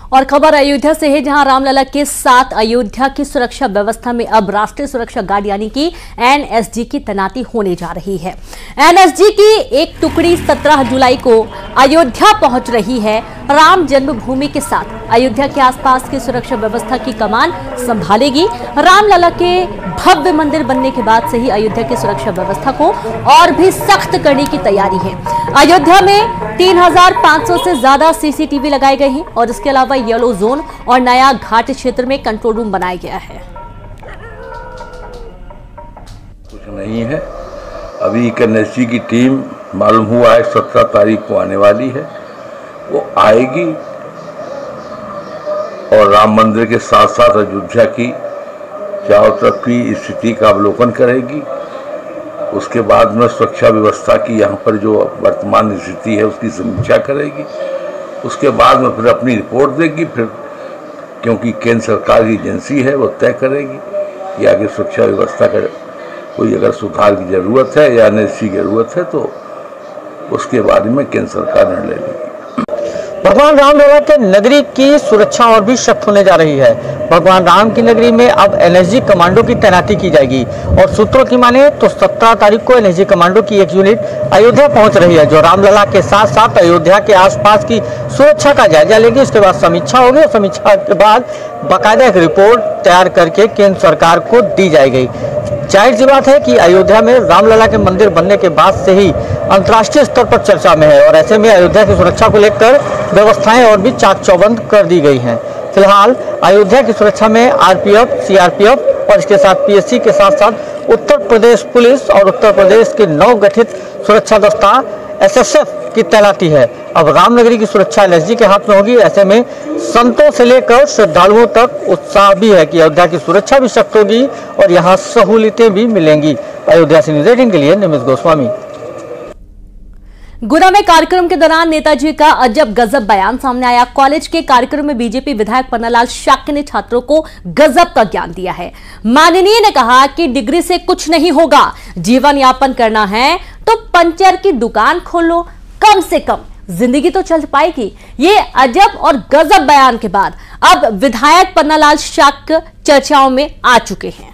और खबर अयोध्या से है, जहां रामलला के साथ अयोध्या की सुरक्षा व्यवस्था में अब राष्ट्रीय सुरक्षा गार्ड यानी कि एनएसजी की तैनाती होने जा रही है। एनएसजी की एक टुकड़ी 17 जुलाई को अयोध्या पहुंच रही है। राम जन्मभूमि के साथ अयोध्या के आसपास की सुरक्षा व्यवस्था की कमान संभालेगी। रामलला के भव्य मंदिर बनने के बाद से ही अयोध्या की सुरक्षा व्यवस्था को और भी सख्त करने की तैयारी है। अयोध्या में 3500 से ज्यादा सीसीटीवी लगाए गए हैं और इसके अलावा येलो जोन और नया घाट क्षेत्र में कंट्रोल रूम बनाया गया है। कुछ नहीं है, अभी एनएसजी की टीम मालूम हुआ है 17 तारीख को आने वाली है। वो आएगी और राम मंदिर के साथ साथ अयोध्या की चारों तरफ की स्थिति का अवलोकन करेगी। उसके बाद में सुरक्षा व्यवस्था की यहाँ पर जो वर्तमान स्थिति है उसकी समीक्षा करेगी। उसके बाद में फिर अपनी रिपोर्ट देगी। फिर क्योंकि केंद्र सरकार की एजेंसी है वो तय करेगी कि आगे सुरक्षा व्यवस्था का कोई अगर सुधार की जरूरत है या एनएसजी की जरूरत है तो उसके बारे में केंद्र सरकार निर्णय लेगी। भगवान रामलला के नगरी की सुरक्षा और भी सख्त होने जा रही है। भगवान राम की नगरी में अब एनएसजी कमांडो की तैनाती की जाएगी और सूत्रों की माने तो 17 तारीख को एनएसजी कमांडो की एक यूनिट अयोध्या पहुंच रही है, जो रामलला के साथ साथ अयोध्या के आसपास की सुरक्षा का जायजा लेगी। उसके बाद समीक्षा होगी और समीक्षा के बाद बाकायदा एक रिपोर्ट तैयार करके केंद्र सरकार को दी जाएगी। जाहिर सी बात है कि अयोध्या में रामलला के मंदिर बनने के बाद से ही अंतर्राष्ट्रीय स्तर पर चर्चा में है और ऐसे में अयोध्या की सुरक्षा को लेकर व्यवस्थाएं और भी चाक चौबंद कर दी गई हैं। फिलहाल अयोध्या की सुरक्षा में आरपीएफ, सीआरपीएफ और इसके साथ पीएससी के साथ साथ उत्तर प्रदेश पुलिस और उत्तर प्रदेश के नवगठित सुरक्षा दस्ता एसएसएफ की तैनाती है। अब रामनगरी की सुरक्षा एनएसजी के हाथ में होगी। ऐसे में संतों से लेकर श्रद्धालुओं तक उत्साह भी है कि अयोध्या की सुरक्षा भी सख्त होगी और यहाँ सहूलियतें भी मिलेंगी। अयोध्या से न्यूज़ 18 के लिए निमिष गोस्वामी। गुना में कार्यक्रम के दौरान नेताजी का अजब गजब बयान सामने आया। कॉलेज के कार्यक्रम में बीजेपी विधायक पन्नालाल शाक्य ने छात्रों को गजब का ज्ञान दिया है। माननीय ने कहा कि डिग्री से कुछ नहीं होगा, जीवन यापन करना है तो पंचर की दुकान खोलो, कम से कम जिंदगी तो चल पाएगी। ये अजब और गजब बयान के बाद अब विधायक पन्नालाल शाक्य चर्चाओं में आ चुके हैं।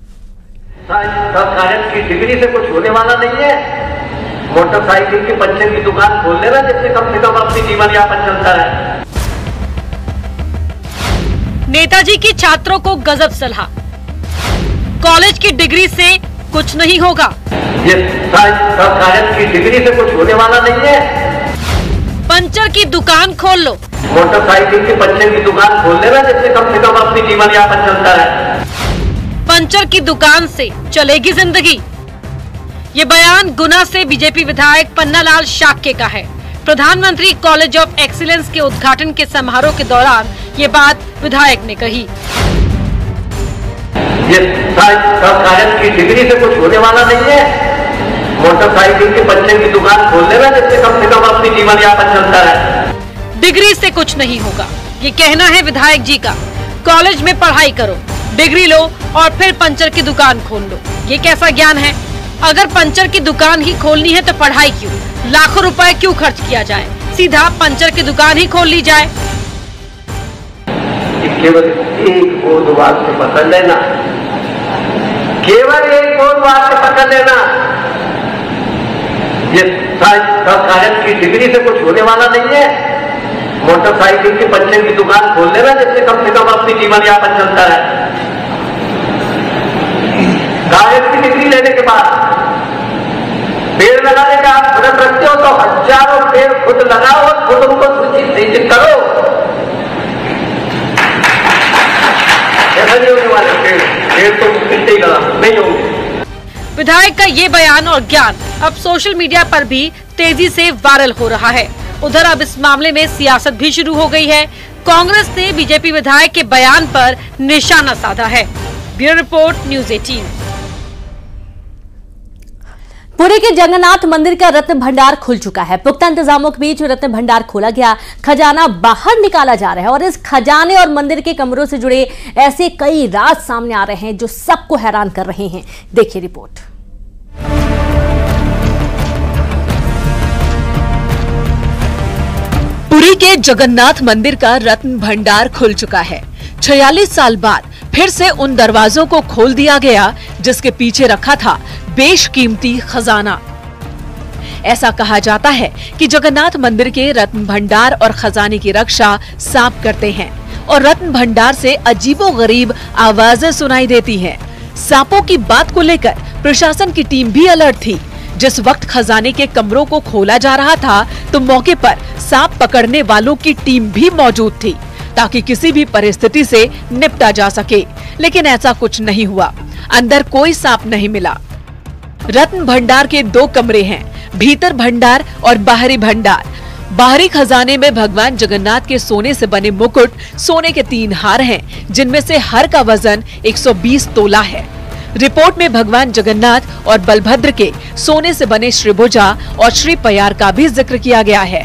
कॉलेज की डिग्री से कुछ होने वाला नहीं है। मोटरसाइकिल की पंचर की दुकान खोल लेना, जिससे कम से कम अपनी जीवन यापन चलता है। नेताजी की छात्रों को गजब सलाह, कॉलेज की डिग्री से कुछ नहीं होगा। ये कॉलेज की डिग्री से कुछ होने वाला नहीं है। पंचर की दुकान खोल लो, मोटरसाइकिल की पंचर की दुकान खोल लेना, जिससे कम से कम अपनी जीवन यापन चलता है। पंचर की दुकान से चलेगी जिंदगी। ये बयान गुना से बीजेपी विधायक पन्नालाल शाक्य का है। प्रधानमंत्री कॉलेज ऑफ एक्सीलेंस के उद्घाटन के समारोह के दौरान ये बात विधायक ने कही। ये कॉलेज की डिग्री से कुछ होने वाला नहीं है। मोटरसाइकिल की पंचर की दुकान खोल लेना, जिससे कम से कम अपनी जीवन यापन चलता है। डिग्री से कुछ नहीं होगा, ये कहना है विधायक जी का। कॉलेज में पढ़ाई करो, डिग्री लो और फिर पंचर की दुकान खोल लो। ये कैसा ज्ञान है? अगर पंचर की दुकान ही खोलनी है तो पढ़ाई क्यों, लाखों रुपए क्यों खर्च किया जाए, सीधा पंचर की दुकान ही खोल ली जाए। केवल एक और बात से पकड़ लेना, केवल एक और बात से पकड़ लेना, ये कॉलेज की डिग्री से कुछ होने वाला नहीं है। मोटरसाइकिल की पंचर की दुकान खोल लेना, जिससे कम से कम अपनी जीवन यापन चलता है। कॉलेज की डिग्री लेने के बाद पेड़ लगाने का आप व्रत रखते हो तो हजारों पेड़ खुद लगाओ और खुद उनको सूचित करो। ऐसा नहीं होने वाले, पेड़ तो मिट्टी का नहीं होंगे। विधायक का ये बयान और ज्ञान अब सोशल मीडिया पर भी तेजी से वायरल हो रहा है। उधर अब इस मामले में सियासत भी शुरू हो गई है। कांग्रेस ने बीजेपी विधायक के बयान पर निशाना साधा है। Bureau report, news 18। पुरी के जगन्नाथ मंदिर का रत्न भंडार खुल चुका है। पुख्ता इंतजामों के बीच रत्न भंडार खोला गया, खजाना बाहर निकाला जा रहा है और इस खजाने और मंदिर के कमरों से जुड़े ऐसे कई राज सामने आ रहे हैं जो सबको हैरान कर रहे हैं। देखिए रिपोर्ट। पुरी पुरी के जगन्नाथ मंदिर का रत्न भंडार खुल चुका है। 46 साल बाद फिर से उन दरवाजों को खोल दिया गया जिसके पीछे रखा था बेशकीमती खजाना। ऐसा कहा जाता है कि जगन्नाथ मंदिर के रत्न भंडार और खजाने की रक्षा सांप करते हैं और रत्न भंडार से अजीबोगरीब आवाजें सुनाई देती हैं। सांपों की बात को लेकर प्रशासन की टीम भी अलर्ट थी। जिस वक्त खजाने के कमरों को खोला जा रहा था तो मौके पर सांप पकड़ने वालों की टीम भी मौजूद थी ताकि किसी भी परिस्थिति से निपटा जा सके, लेकिन ऐसा कुछ नहीं हुआ। अंदर कोई सांप नहीं मिला। रत्न भंडार के 2 कमरे हैं, भीतर भंडार और बाहरी भंडार। बाहरी खजाने में भगवान जगन्नाथ के सोने से बने मुकुट, सोने के 3 हार हैं, जिनमें से हर का वजन 120 तोला है। रिपोर्ट में भगवान जगन्नाथ और बलभद्र के सोने से बने श्रीभुजा और श्री पयार का भी जिक्र किया गया है।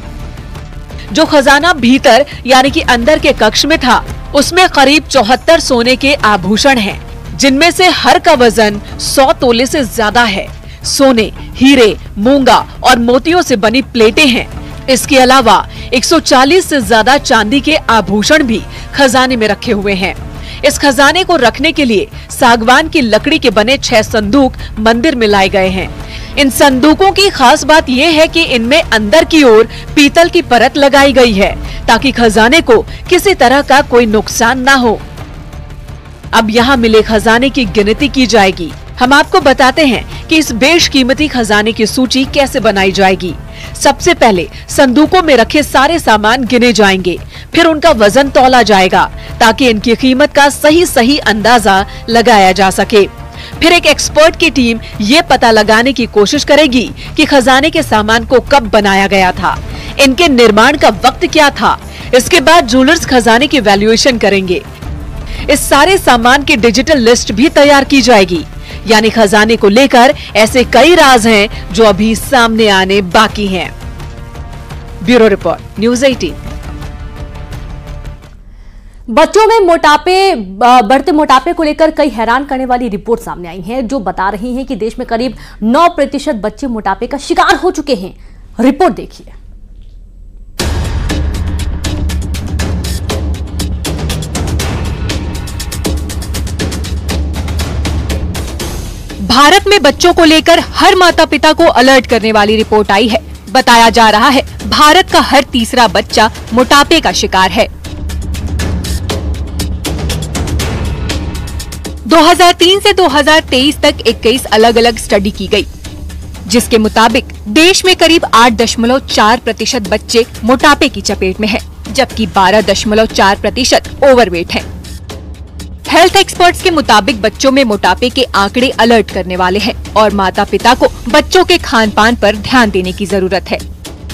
जो खजाना भीतर यानी कि अंदर के कक्ष में था, उसमें करीब 74 सोने के आभूषण हैं, जिनमें से हर का वजन 100 तोले से ज्यादा है। सोने, हीरे, मूंगा और मोतियों से बनी प्लेटें हैं। इसके अलावा 140 से ज्यादा चांदी के आभूषण भी खजाने में रखे हुए हैं। इस खजाने को रखने के लिए सागवान की लकड़ी के बने 6 संदूक मंदिर में लाए गए हैं। इन संदूकों की खास बात यह है कि इनमें अंदर की ओर पीतल की परत लगाई गई है ताकि खजाने को किसी तरह का कोई नुकसान ना हो। अब यहाँ मिले खजाने की गिनती की जाएगी। हम आपको बताते हैं कि इस बेशकीमती खजाने की सूची कैसे बनाई जाएगी। सबसे पहले संदूकों में रखे सारे सामान गिने जाएंगे, फिर उनका वजन तौला जाएगा ताकि इनकी कीमत का सही अंदाजा लगाया जा सके। फिर एक एक्सपर्ट की टीम ये पता लगाने की कोशिश करेगी कि खजाने के सामान को कब बनाया गया था, इनके निर्माण का वक्त क्या था। इसके बाद ज्वेलर्स खजाने की वैल्यूएशन करेंगे। इस सारे सामान की डिजिटल लिस्ट भी तैयार की जाएगी। यानी खजाने को लेकर ऐसे कई राज हैं जो अभी सामने आने बाकी हैं। Bureau report, news 18। बच्चों में बढ़ते मोटापे को लेकर कई हैरान करने वाली रिपोर्ट सामने आई हैं, जो बता रही हैं कि देश में करीब 9% बच्चे मोटापे का शिकार हो चुके हैं। रिपोर्ट देखिए। भारत में बच्चों को लेकर हर माता पिता को अलर्ट करने वाली रिपोर्ट आई है। बताया जा रहा है भारत का हर तीसरा बच्चा मोटापे का शिकार है। 2003 से 2023 तक 21 अलग अलग स्टडी की गई, जिसके मुताबिक देश में करीब 8.4% बच्चे मोटापे की चपेट में हैं, जबकि 12.4% ओवरवेट हैं। हेल्थ एक्सपर्ट्स के मुताबिक बच्चों में मोटापे के आंकड़े अलर्ट करने वाले हैं और माता पिता को बच्चों के खान पान पर ध्यान देने की जरूरत है।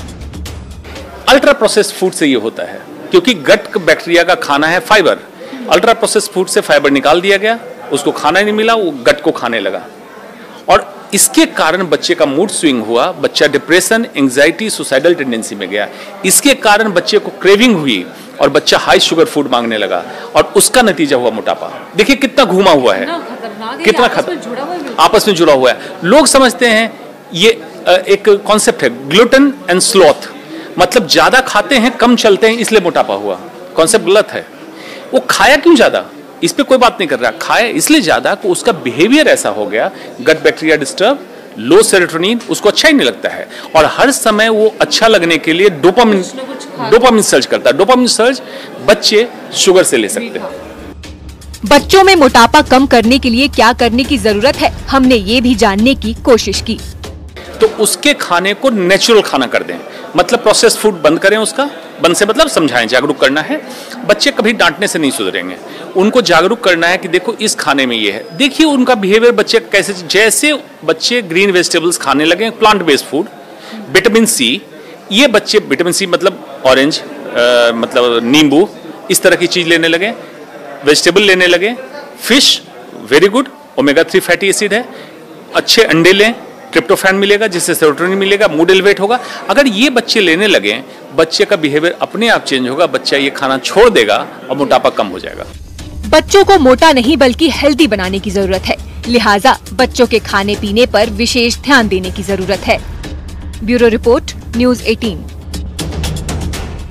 अल्ट्रा प्रोसेस्ड फूड से ये होता है क्योंकि गट बैक्टीरिया का खाना है फाइबर। अल्ट्रा प्रोसेस्ड फूड से फाइबर निकाल दिया गया, उसको खाना नहीं मिला, वो गट को खाने लगा और इसके कारण बच्चे का मूड स्विंग हुआ, बच्चा डिप्रेशन, एंजाइटी, सुसाइडल टेंडेंसी में गया। इसके कारण बच्चे को क्रेविंग हुई और बच्चा हाई शुगर फूड मांगने लगा और उसका नतीजा हुआ मोटापा। देखिए कितना घुमा हुआ है, कितना आपस में जुड़ा हुआ है। लोग समझते हैं ये एक कॉन्सेप्ट है ग्लूटेन एंड स्लॉथ, मतलब ज्यादा खाते हैं कम चलते हैं इसलिए मोटापा हुआ। कॉन्सेप्ट गलत है। वो खाया क्यों ज्यादा, इस पे कोई बात नहीं कर रहा। खाया इसलिए ज्यादा कि उसका बिहेवियर ऐसा हो गया, gut bacteria disturb, low serotonin, उसको अच्छा ही नहीं लगता है और हर समय वो अच्छा लगने के लिए डोपामिन सर्च करता है। डोपामिन सर्च बच्चे शुगर से ले सकते हैं। बच्चों में मोटापा कम करने के लिए क्या करने की जरूरत है, हमने ये भी जानने की कोशिश की। तो उसके खाने को नेचुरल खाना कर दें, मतलब प्रोसेस्ड फूड बंद करें। उसका बंद से मतलब समझाएं, जागरूक करना है। बच्चे कभी डांटने से नहीं सुधरेंगे, उनको जागरूक करना है कि देखो इस खाने में ये है। देखिए उनका बिहेवियर बच्चे कैसे, जैसे बच्चे ग्रीन वेजिटेबल्स खाने लगे, plant based food, vitamin C, ये बच्चे विटामिन सी मतलब ऑरेंज, मतलब नींबू, इस तरह की चीज लेने लगे, वेजिटेबल लेने लगे, fish very good, omega 3 fatty acid है, अच्छे अंडे लें, ट्रिप्टोफैन मिलेगा जिससे सेरोटोनिन मिलेगा, मूड एलिवेट होगा। अगर ये बच्चे लेने लगे, बच्चे का बिहेवियर अपने आप चेंज होगा, बच्चा ये खाना छोड़ देगा और मोटापा कम हो जाएगा। बच्चों को मोटा नहीं बल्कि हेल्दी बनाने की जरूरत है, लिहाजा बच्चों के खाने पीने पर विशेष ध्यान देने की जरूरत है। Bureau report, news 18।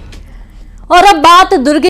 और अब बात दुर्ग